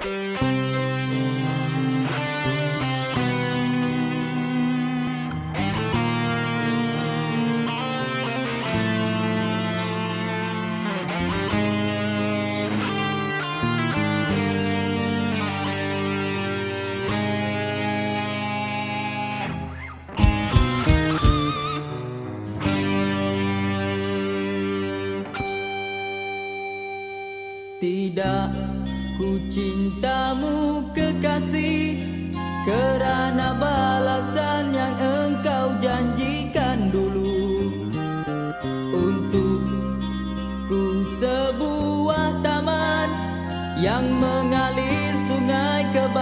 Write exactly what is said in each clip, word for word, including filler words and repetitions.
Tidak, ku cintamu kekasih, kerana balasan yang engkau janjikan dulu. Untukku sebuah taman yang mengalir sungai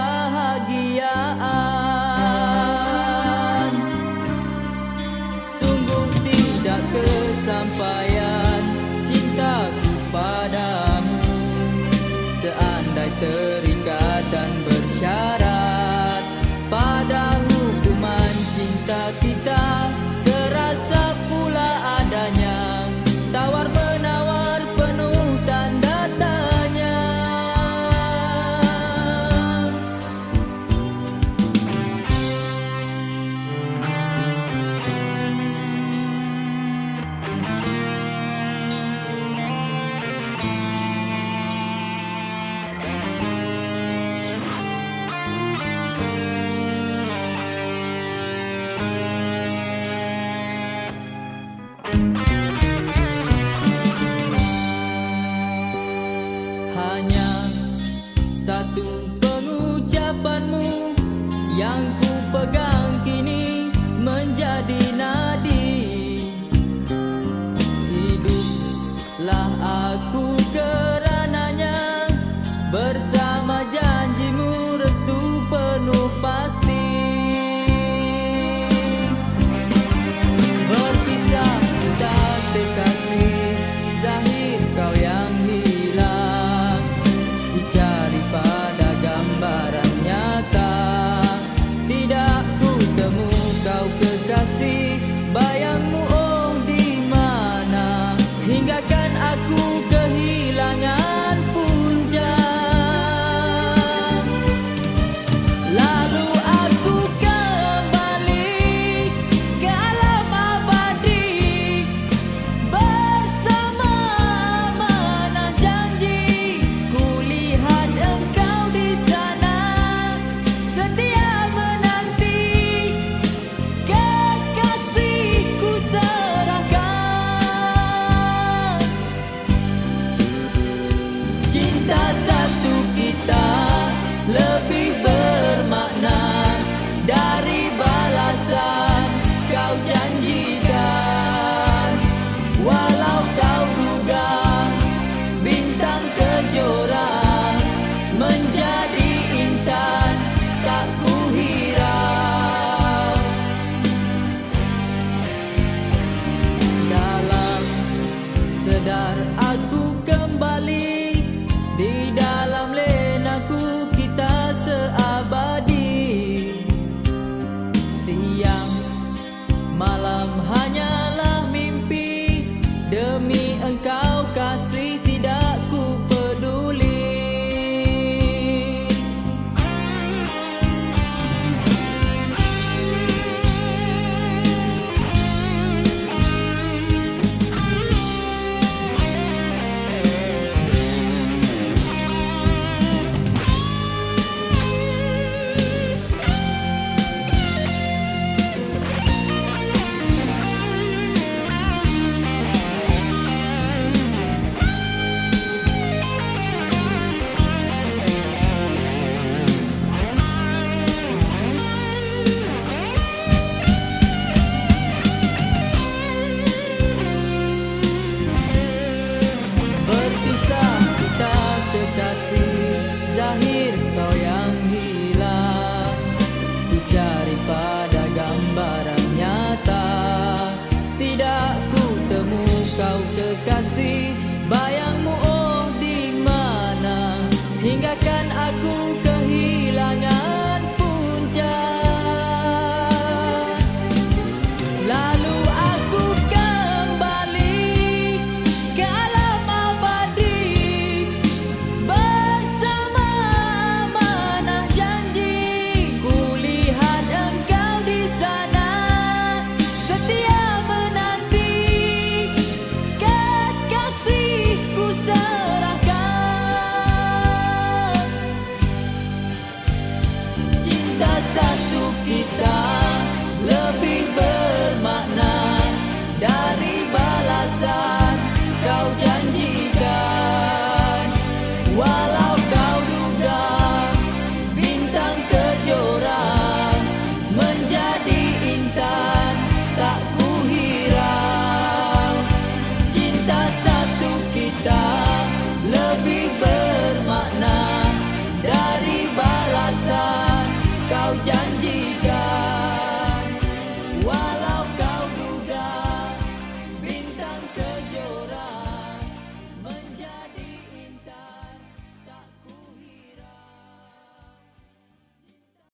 kebahagiaan. Sungguh tidak kesampaian cintaku padamu, seandai terikat dan bersyarat pada hukuman cinta kita, serasa pula adanya tawar-menawar penuh tanda tanya. Hanya satu pengucapanmu yang ku pegang kini menjadi nadi. Hiduplah aku kerananya, bersama janjimu restu penuh pasti. Berpisah kita kekasih, zahir kau yang hilang, ku cari pada gambaran nyata. Tidak ku temu kau kekasih, bayangmu oh di mana, hinggakan aku kehilangan punca. Lalu aku kembali ke alam abadi, bersama amanah janji. Kulihat engkau di sana, setia menanti, kekasihku serahkan. Cinta satu kita lebih bermakna dari balasan kau janjikan. Walau kau duga bintang kejora menjadi intan tak ku hirau. Dalam sedar aku kembali, di dalam lenaku kita seabadi. Siang malam hanyalah mimpi, demi engkau kasih tidak ku peduli. Berpisah kita kekasih, zahir kau yang hilang, ku cari pada gambaran nyata. Tidak ku temu kau kekasih, bayangmu oh di mana, hinggakan aku kehilangan punca. Lalu aku kembali ke alam abadi, bersama satu kita.